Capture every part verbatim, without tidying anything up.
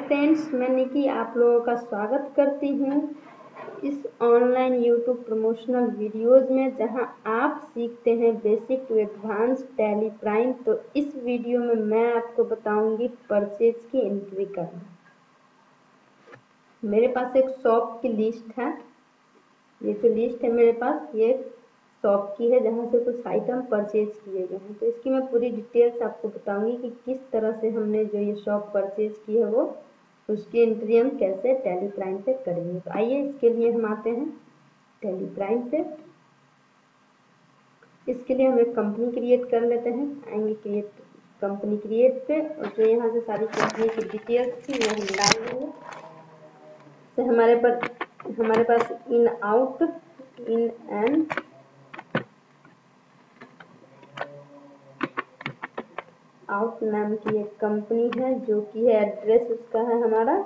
Friends, मैं निकी आप लोगों का स्वागत करती हूँ इस ऑनलाइन यूट्यूब प्रमोशनल वीडियोज़ में, जहां आप सीखते हैं basic to advance Tally Prime. तो इस वीडियो में मैं आपको बताऊंगी परचेज की एंट्री करना। मेरे पास एक शॉप की लिस्ट है। ये जो लिस्ट है मेरे पास, ये शॉप की है जहाँ से कुछ आइटम परचेज किए गए हैं। तो इसकी मैं पूरी डिटेल्स आपको बताऊंगी कि किस तरह से हमने जो ये शॉप परचेज की है वो उसकी एंट्री हम कैसे टैली प्राइम पे करेंगे। तो आइए इसके लिए हम आते हैं टैली प्राइम पे। इसके लिए हम एक कंपनी क्रिएट कर लेते हैं। आएंगे क्रिएट कंपनी क्रिएट पे, और जो यहाँ से सारी कंपनी की डिटेल्स थी वो हम डाल देंगे। तो हमारे पास हमारे पास in out in and out नाम की एक कंपनी है, जो कि है एड्रेस उसका है हमारा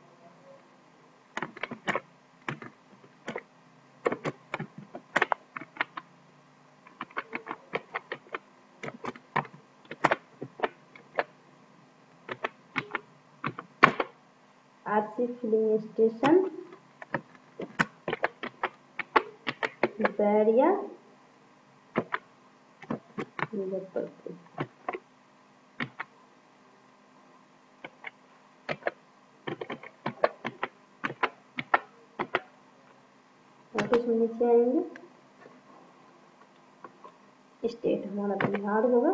RC filling station Bairiya Muzaffarpur. वापस नीचे आएंगे, स्टेट हमारा बिहार होगा।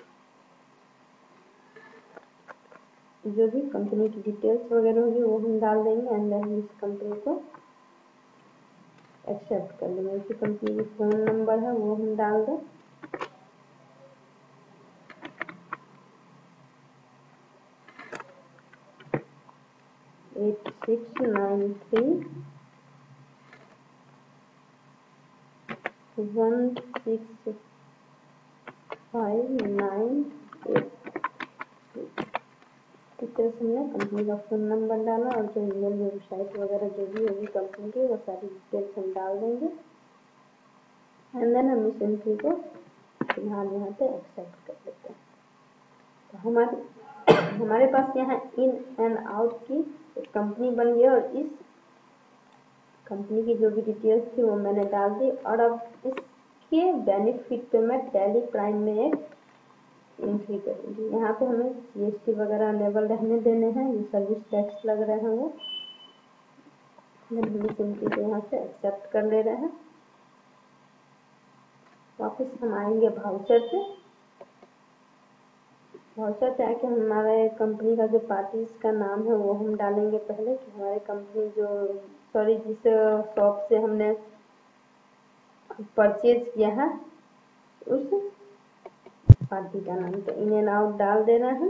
जो भी कंपनी की डिटेल्स वगैरह होगी वो हम डाल देंगे, एंड देन इस कंपनी को एक्सेप्ट कर लेंगे। इसी कंपनी की फोन नंबर है वो हम डाल दें। Eight six nine three one six five nine eight. इस तरह से हमने कंपनी का फ़ोन नंबर डाला, और जो ईमेल वेबसाइट वगैरह जो भी होगी कंपनी की वो सारी डिटेल्स हम डाल देंगे। एंड देन हम इस एंट्री को फिलहाल यहाँ पे एक्सेप्ट कर लेते हैं। तो हमारे हमारे पास यहाँ इन एंड आउट की एक कंपनी बन गई, और इस कंपनी की जो भी डिटेल्स थी वो मैंने डाल दी। और अब इसके बेनिफिट पे मैं टैली प्राइम में एक एंट्री करेंगे। यहाँ पे हमें जीएसटी वगैरह अनेबल रहने देने हैं, ये सर्विस टैक्स लग रहे हैं वो हम इस एंट्री को यहाँ से एक्सेप्ट कर ले रहे हैं। वापस हम आएंगे भाउचर पे। भाउचर पे आके हमारे कंपनी का जो पार्टीज का नाम है वो हम डालेंगे पहले, कि हमारे कंपनी जो सॉरी जिस शॉप से हमने परचेज किया है उस पार्टी का नाम। तो इन एंड आउट डाल देना है।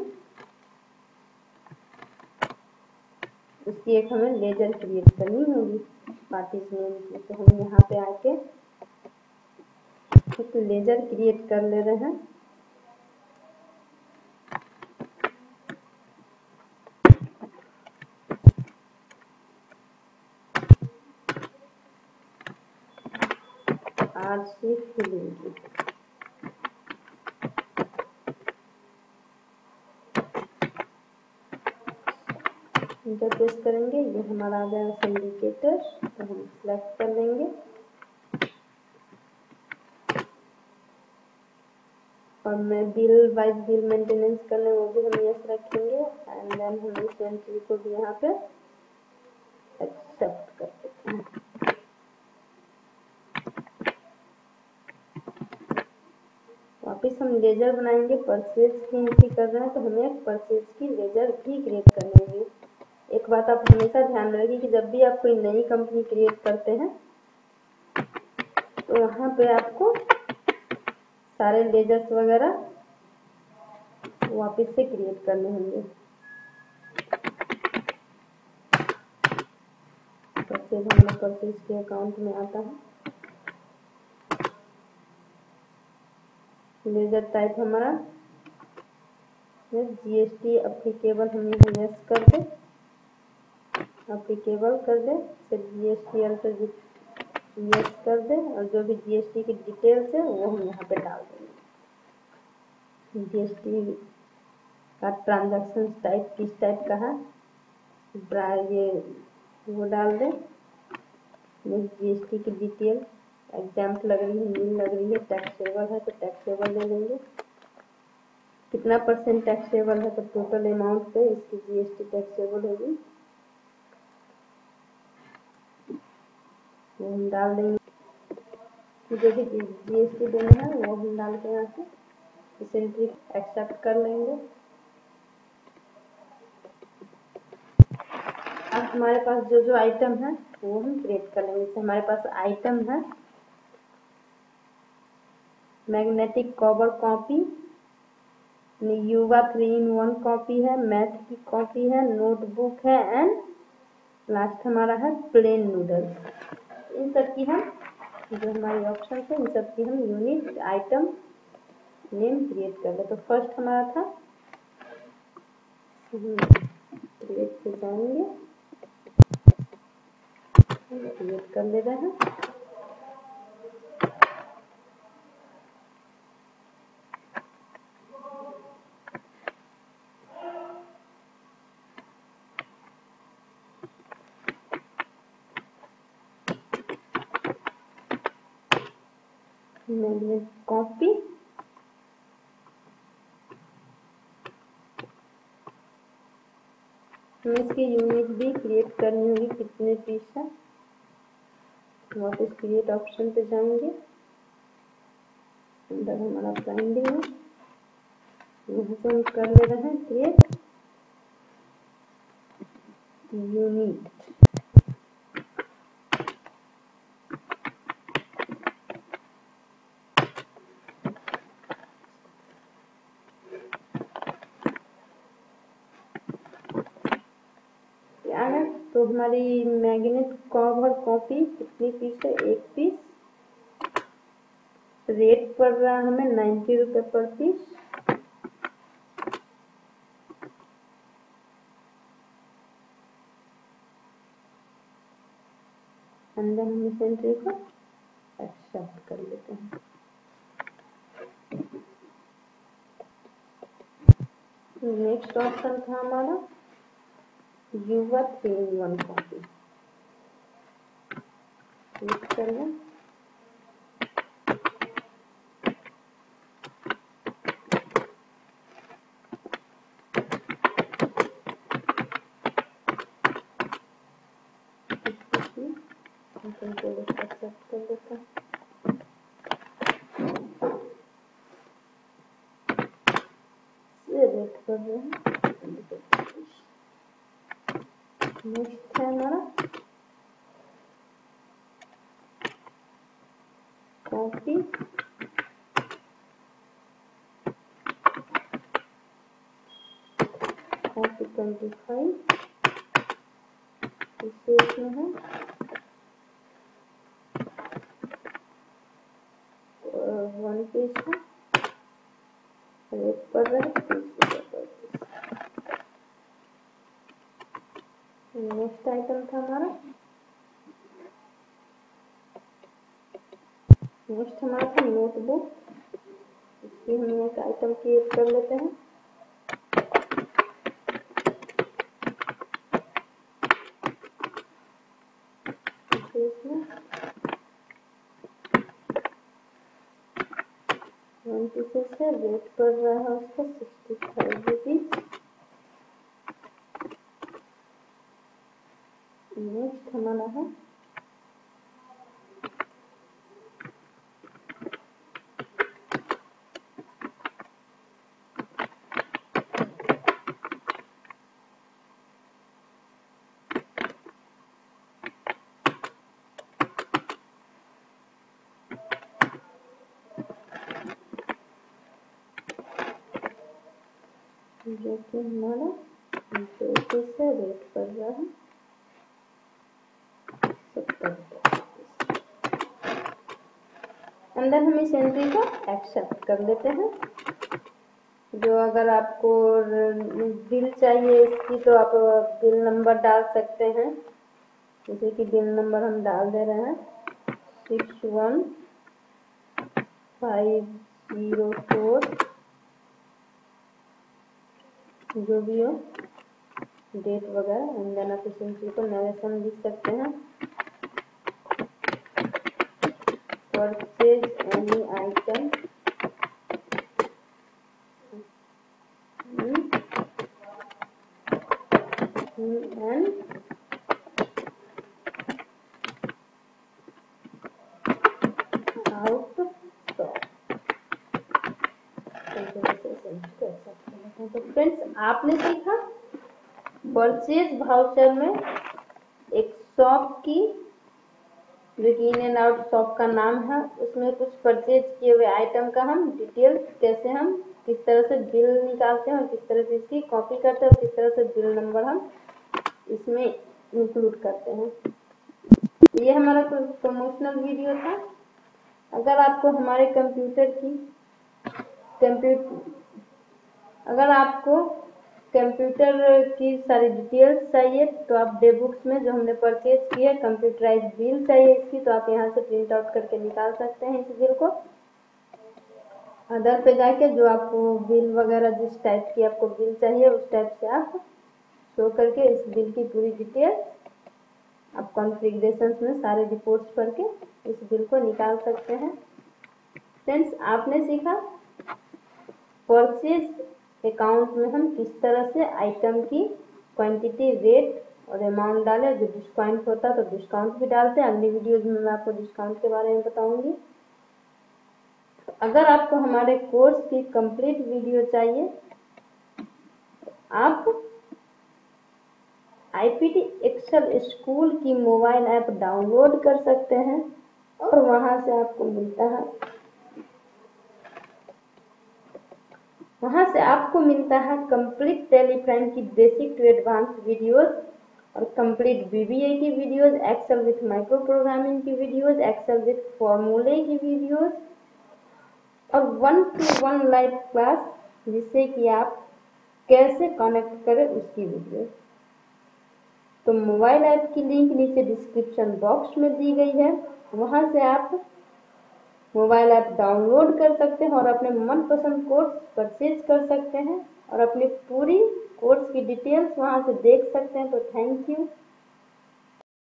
उसकी एक हमें लेजर क्रिएट करनी होगी पार्टीज नेम की। तो हम यहाँ पे आके एक लेजर क्रिएट कर ले रहे हैं। आरसी फिलिंग इंटर प्रेस करेंगे, ये हमारा आ जाएगा सिंडिकेटर। तो हम सिलेक्ट कर लेंगे, और मैं बिल वाइज बिल मेंटेनेंस करने वो भी हम यस रखेंगे। एंड देन हम इस एंट्री को भी यहाँ पे एक्सेप्ट कर देते हैं। वापिस हम लेजर बनाएंगे। परचेज की एंट्री कर रहे हैं तो हमें एक परचेज की लेजर भी क्रिएट करनी होगी। एक बात आप हमेशा ध्यान रखिए कि जब भी आप कोई नई कंपनी क्रिएट करते हैं तो वहाँ पे आपको सारे लेजर्स वगैरह वापस से क्रिएट करने होंगे। परचेज हमारा परचेज के अकाउंट में आता है। लेजर टाइप हमारा जीएसटी अप्लीकेबल, हम यहाँ यस कर दे, अप्लीकेबल कर दे, फिर जीएसटी अल्टर यस कर दे, और जो भी जीएसटी की डिटेल्स है वो हम यहाँ पे डाल देंगे। जीएसटी का ट्रांजैक्शन टाइप किस टाइप का है ये वो डाल दें। जीएसटी की डिटेल एग्जाम्पल लग रही है, न्यू लग रही है, टैक्सेबल है तो टैक्सेबल ले लेंगे। कितना परसेंट टैक्सेबल है तो टोटल अमाउंट पे इसकी जीएसटी टैक्सेबल होगी, वो हम डाल देंगे। जो भी जीएसटी देना है वो हम डाल के यहाँ से इस एंट्री एक्सेप्ट कर लेंगे। अब हमारे पास जो जो आइटम है वो हम क्रिएट कर लेंगे। जैसे हमारे पास आइटम है magnetic cover copy, Yuva three in one copy है, मैथ की कॉपी है, नोटबुक है एंड लास्ट हमारा है प्लेन नूडल्स। इन सब की हम जो हमारी ऑप्शन है इन सब की हम यूनिट आइटम नेम क्रिएट कर ले। तो फर्स्ट हमारा था क्रिएट पे जाएंगे, क्रिएट कर ले रहे हैं। मैग्नेट कॉपी, हमें इसकी यूनिट भी क्रिएट करनी होगी, कितने पीस है। वापस क्रिएट ऑप्शन पे जाएंगे, अंदर हमारा बाइंडिंग है, यहाँ से हम कर ले रहे हैं क्रिएट यूनिट। क्या है तो हमारी मैग्नेट कवर कॉपी कितनी पीस है, एक पीस। रेट पड़ रहा है हमें नाइन्टी रुपये पर पीस। अंदर हम इस एंट्री को एक्सेप्ट कर लेते हैं। नेक्स्ट ऑप्शन था हमारा Yuva three in one copy, click कर लें। एक्सेप्ट कर लेते हैं। रेट कर रहे हैं। नेक्स्ट है हमारा कॉपी, कॉपी ट्वेंटी फाइव इसे इसमें है वन पीस है, रेट पर रहे तीस रुपये पर पीस। नेक्स्ट आइटम था हमारा नेक्स्ट हमारा था नोटबुक, इसकी हम एक आइटम क्रिएट कर लेते हैं। इसमें वन पीसेस है, रेट पड़ रहा है उसका सिक्सटी फाइव रुपीज। नेक्स्ट हमारा है जो कि हमारा दो पीस है, रेट पड़ रहा है सत्तर रुपये। अंदर हम इस एंट्री को एक्सेप्ट कर लेते हैं। जो अगर आपको बिल चाहिए इसकी तो आप बिल नंबर डाल सकते हैं, जैसे कि बिल नंबर हम डाल दे रहे हैं six one five zero four, जो भी हो डेट वगैरह, एंड देन आप इस एंट्री को नरेशन लिख सकते हैं। Purchase any item and out stock. तो फ्रेंड्स आपने सीखा परचेज वाउचर में एक शॉप की, जो कि इन एंड आउट शॉप का नाम है, उसमें कुछ परचेज किए हुए आइटम का हम डिटेल्स कैसे हम किस तरह से बिल निकालते हैं और किस तरह से इसकी कॉपी करते हैं और किस तरह से बिल नंबर हम इसमें इंक्लूड करते हैं। ये हमारा प्रमोशनल वीडियो था। अगर आपको हमारे कंप्यूटर की कंप्यूटर अगर आपको कंप्यूटर की सारी डिटेल्स चाहिए तो आप डे बुक्स में जो हमने परचेज की है कंप्यूटराइज बिल चाहिए इसकी, तो आप यहाँ से प्रिंट आउट करके निकाल सकते हैं इस बिल को। अदर पे जाके जो आपको बिल वगैरह जिस टाइप की आपको बिल चाहिए उस टाइप से आप शो करके इस बिल की पूरी डिटेल आप कॉन्फ़िगरेशंस में सारे रिपोर्ट्स पढ़ के इस बिल को निकाल सकते हैं। फ्रेंड्स आपने सीखा परचेज अकाउंट में हम किस तरह से आइटम की क्वांटिटी, रेट और अमाउंट डालें। जो डिस्काउंट होता है तो डिस्काउंट भी डालते हैं, अगली वीडियोज में मैं आपको डिस्काउंट के बारे में बताऊंगी। अगर आपको हमारे कोर्स की कंप्लीट वीडियो चाहिए आप आईपीटी एक्सेल स्कूल की मोबाइल ऐप डाउनलोड कर सकते हैं और वहां से आपको मिलता है वहां से आपको मिलता है कंप्लीट टेलीफ्राइन की बेसिक टू एडवांस वीडियोस और कंप्लीट बीबीए की videos, Excel with micro programming की वीडियोस, एक्सेल विथ फॉर्मूले की वीडियोस और one to one live class जिससे कि आप कैसे कनेक्ट करें उसकी वीडियो। तो मोबाइल ऐप की लिंक नीचे डिस्क्रिप्शन बॉक्स में दी गई है, वहां से आप मोबाइल ऐप डाउनलोड कर सकते हैं और अपने मनपसंद कोर्स परचेज कर सकते हैं और अपनी पूरी कोर्स की डिटेल्स वहां से देख सकते हैं। तो थैंक यू।